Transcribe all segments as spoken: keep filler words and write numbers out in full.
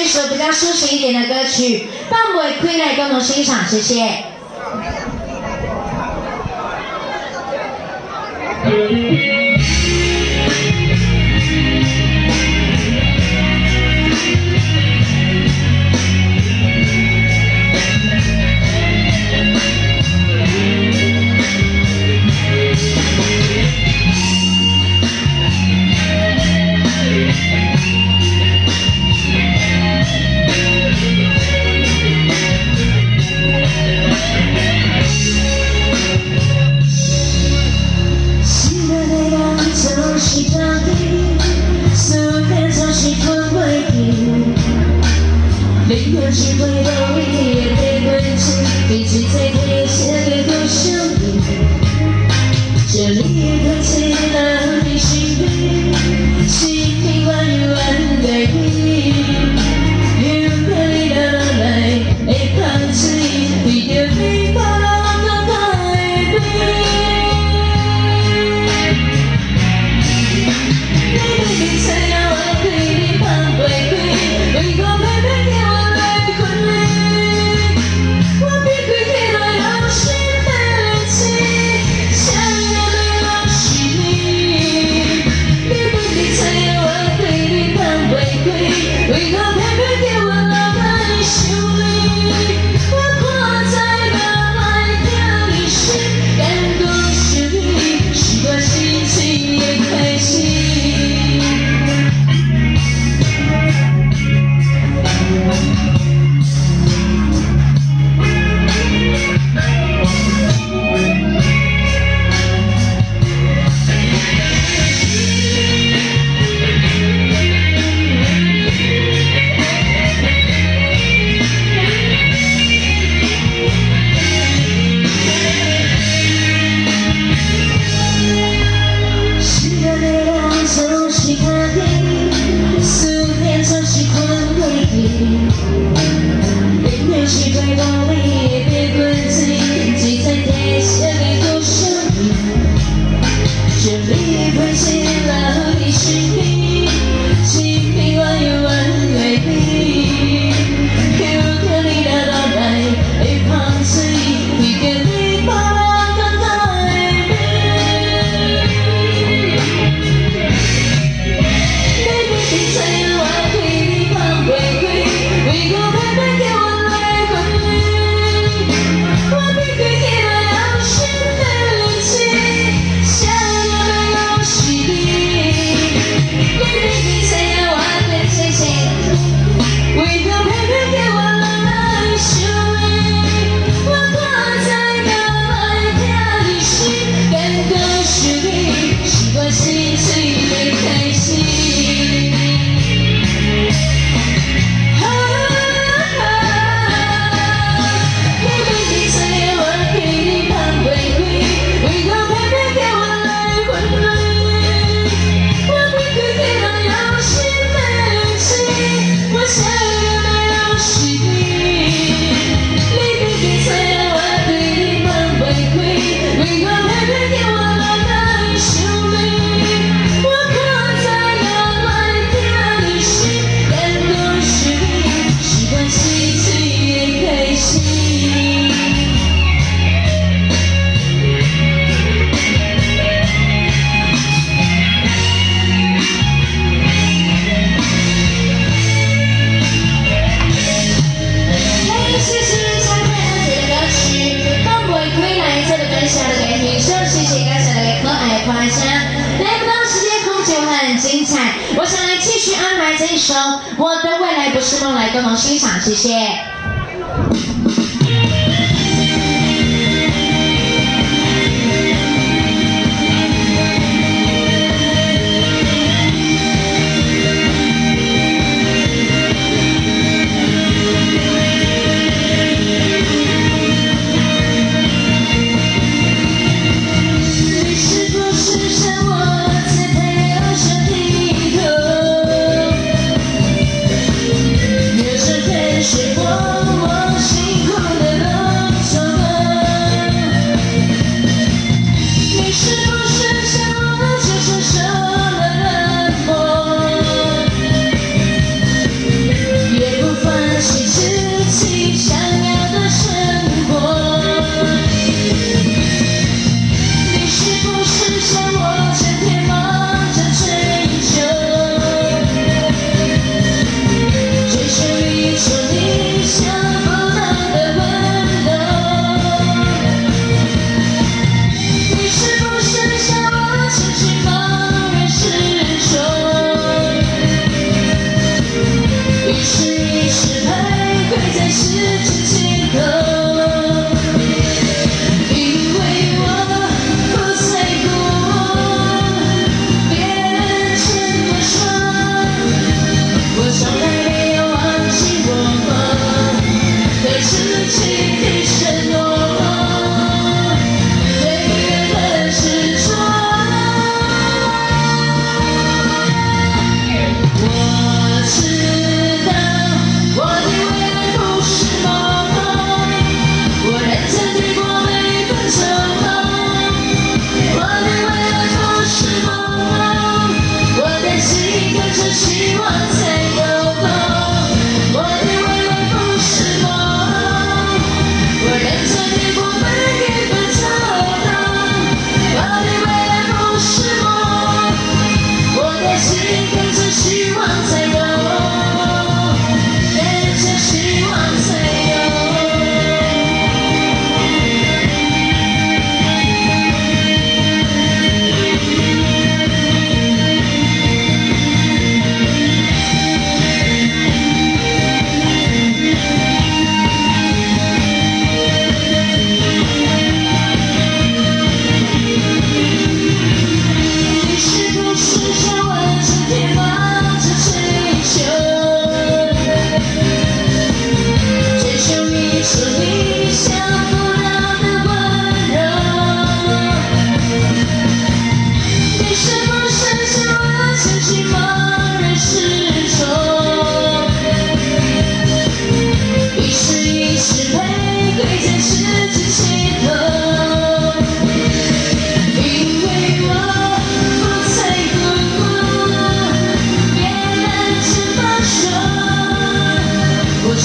首比较抒情一点的歌曲，放袂开来共同欣赏，谢谢。只会到你的轨迹，一直在天下的多相遇。这里空气让你心底，心里万语万对比。有个你的来，会放弃，为着你把我更改变。你明明知影我对你放袂开，为何偏偏叫我？ 为何偏偏叫我留在你心里？我看在眼内疼你心，感觉是你，是我心情的开始。我想来继续安排这一首《我的未来不是梦》来共同欣赏，谢谢。是我，我心。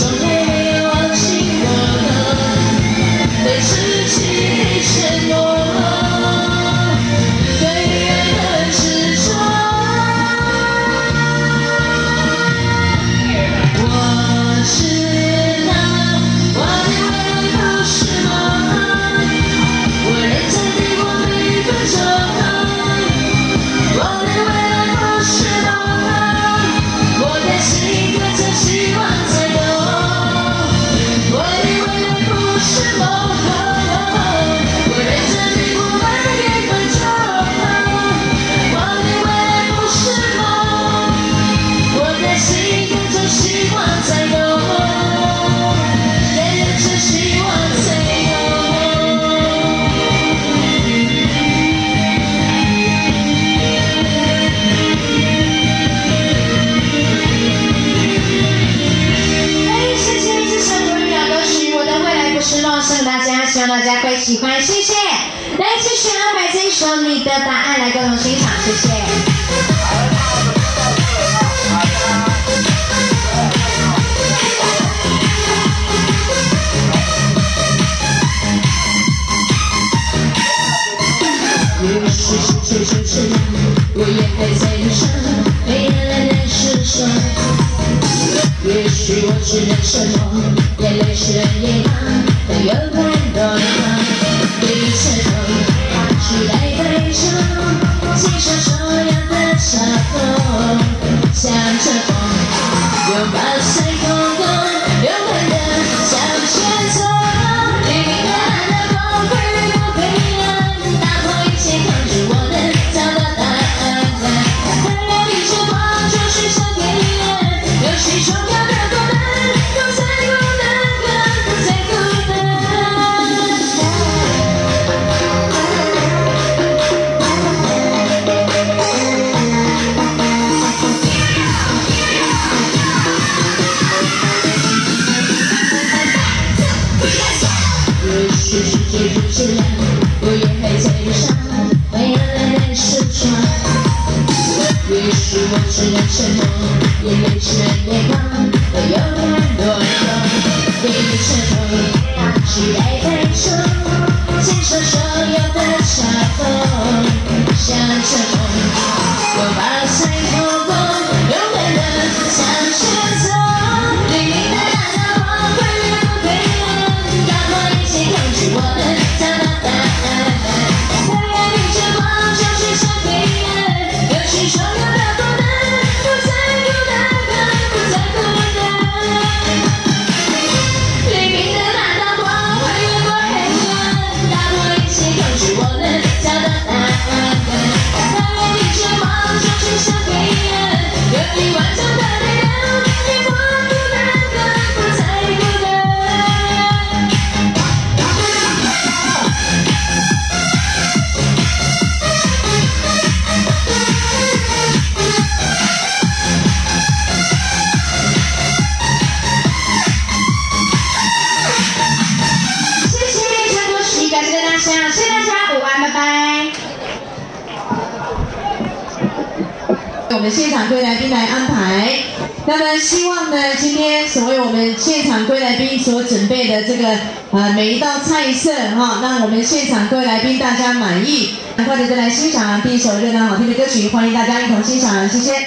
从来没有忘记我，对自己承诺，对爱的执着。我知道我的未来不是梦，我认真地过每一分钟。我的未来不是梦，我的心跟着希望在动。我的未来不是梦，我认真地过每一分钟。我的未来不是梦，我的心跟着希望在动，跟着希望在动。哎，谢谢这首国语老歌曲《我的未来不是梦》，送给大家，希望大家会喜欢，谢谢。来，继续安排这一首《你的答案》来共同欣赏，谢谢。也许世界就这样，我也还在路上，没人来认识说。也许我只能沉默，眼泪是眼眶，但有很多人对于承诺，它取代悲伤，接受所有的嘲讽，向着风，拥抱彩虹光，勇敢的向前走。黎明的暗光会越过黑暗，打破一切抗拒，我能找到答案。太阳比着光，就去向黑暗，有许重要的孤单，不再孤单，不再孤单。也许世界就这样，我也还在路上，没人来认识说。也许我只能沉默，眼泪是眼眶，但有很多人对于承诺，它取代悲伤，接受所有的嘲讽，向着风，拥抱彩虹光，勇敢的向前走。黎明的暗光会越过黑暗，打破一切抗拒，我能找到答案。太阳比着光，就去向黑暗，有许所有的孤单，不再孤单，不再孤单。黎明的暗光会越过黑暗，打破一切抗拒，我能找到答案。太阳比着光，就去向黑暗，有你完整的力量，你不孤单，不再孤单。谢谢陈国喜，感谢大家，谢谢大家，午安，拜拜。 我们现场归来宾来安排，那么希望呢，今天所为我们现场归来宾所准备的这个呃每一道菜色哈，让我们现场各位来宾大家满意。很快的再来欣赏第一首热闹好听的歌曲，欢迎大家一同欣赏，谢谢。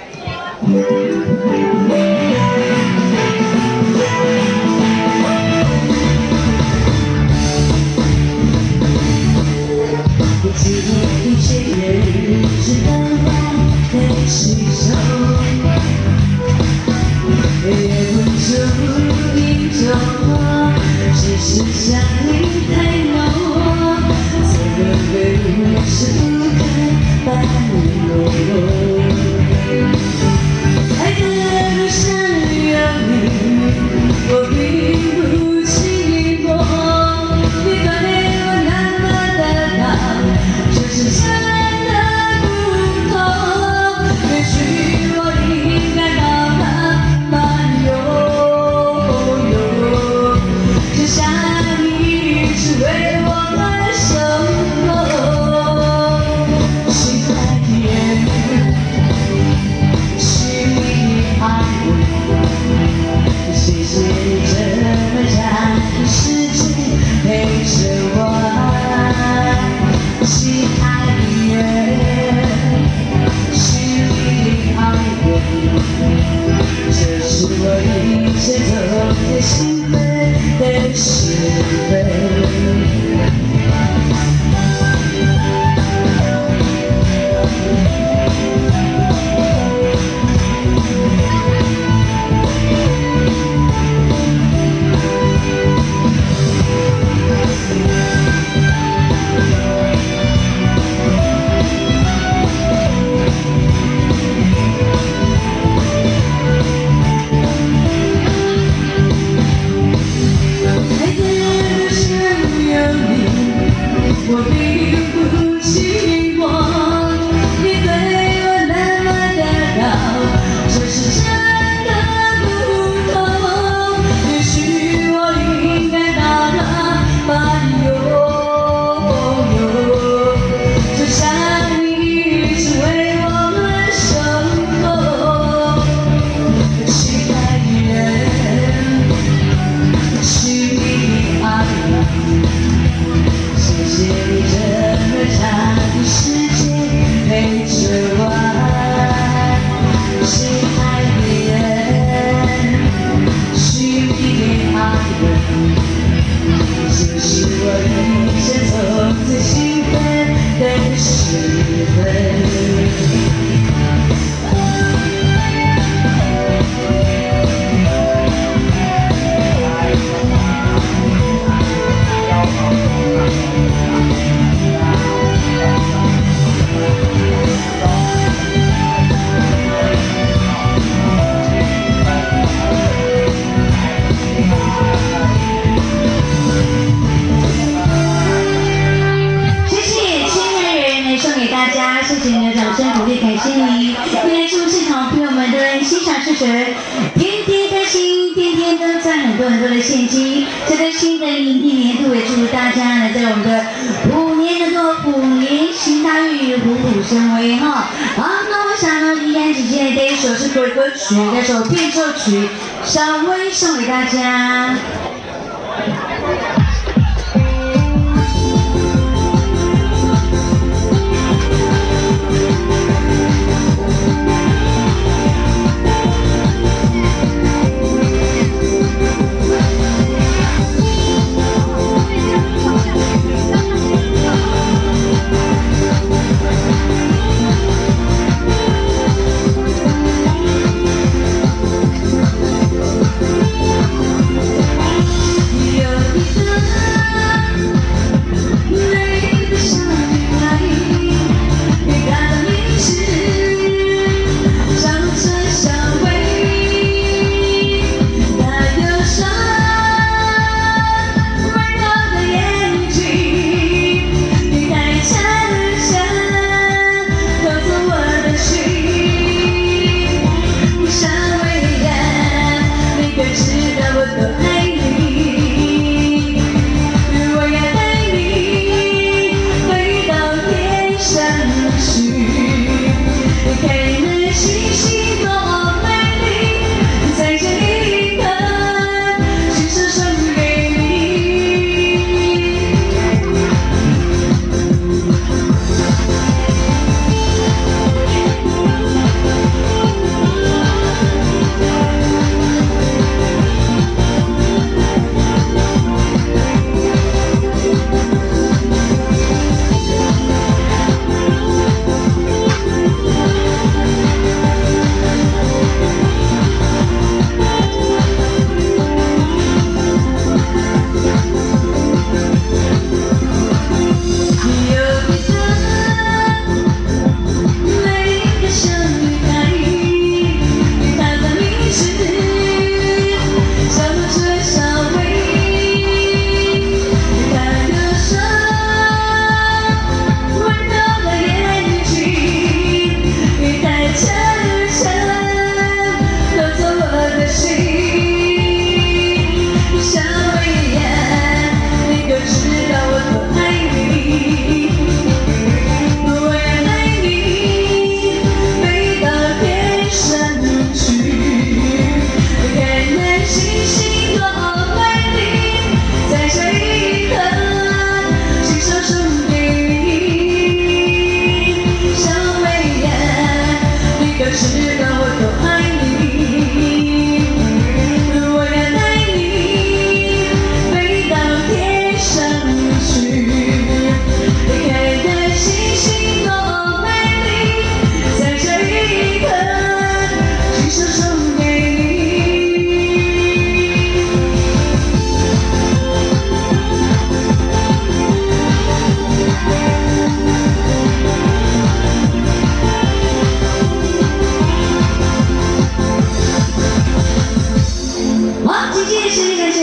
不知道一切人是当来的时候，也不注意中，只是想你太浓，怎么会是不肯把你落？爱的路上有你，我并不寂寞，你锻炼我那么的高，就是真的不同。也许我应该好好慢用。 牵走最兴奋的时分。我并不寂寞，你对我那么的好，这是真的不同。也许我应该把它把你拥有，就像你一直为我们守候。亲爱的人，请你爱我。谢谢你这么长的时间陪着我，亲爱的人，请你别爱我，这是我一生中最兴奋的时分。谢谢您的掌声鼓励，感谢您！为了祝现场朋友们的欣赏视觉，天天开心，天天都赚很多很多的现金。这个新的一年度，也祝大家呢，在我们的虎年能够虎年行大运，虎虎生威哈！好，那我想呢，依然只现在这一首是国歌曲，这首变奏曲，稍微送给大家。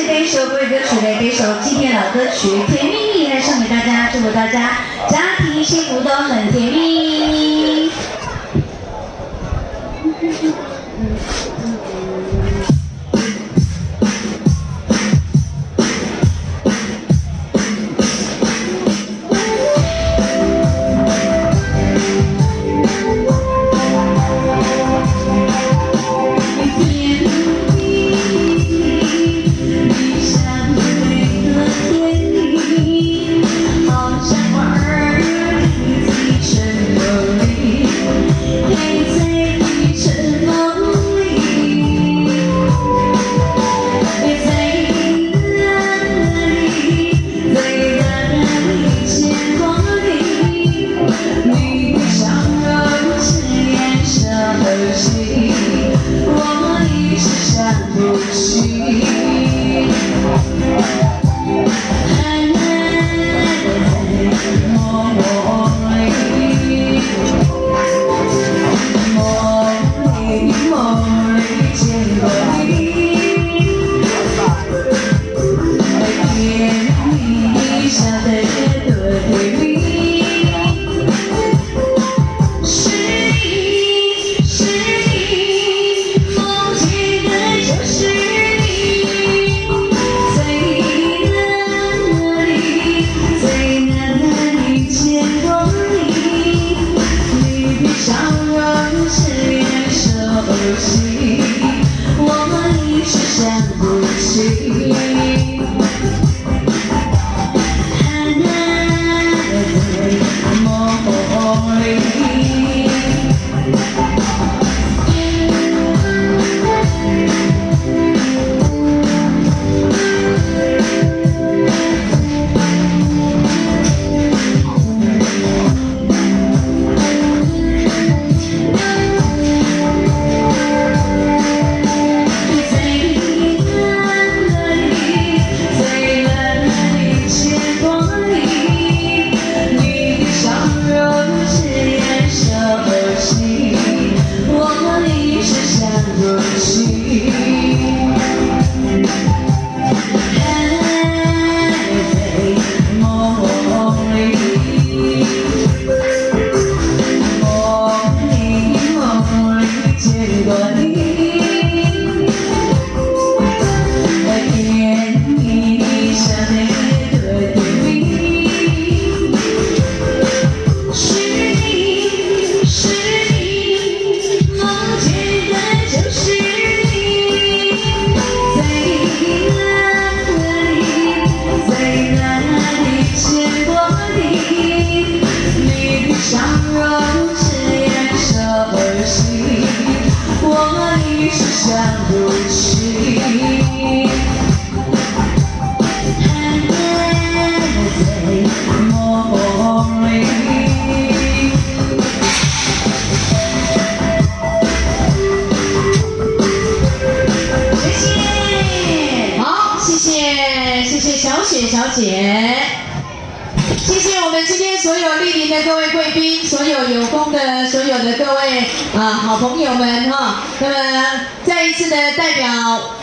谢这一首国语歌曲的这一首经典老歌曲《甜蜜蜜》来送给大家，祝福大家家庭幸福都很甜蜜。 小姐，谢谢我们今天所有莅临的各位贵宾，所有有功的所有的各位啊、呃、好朋友们哈。那么再一次的代表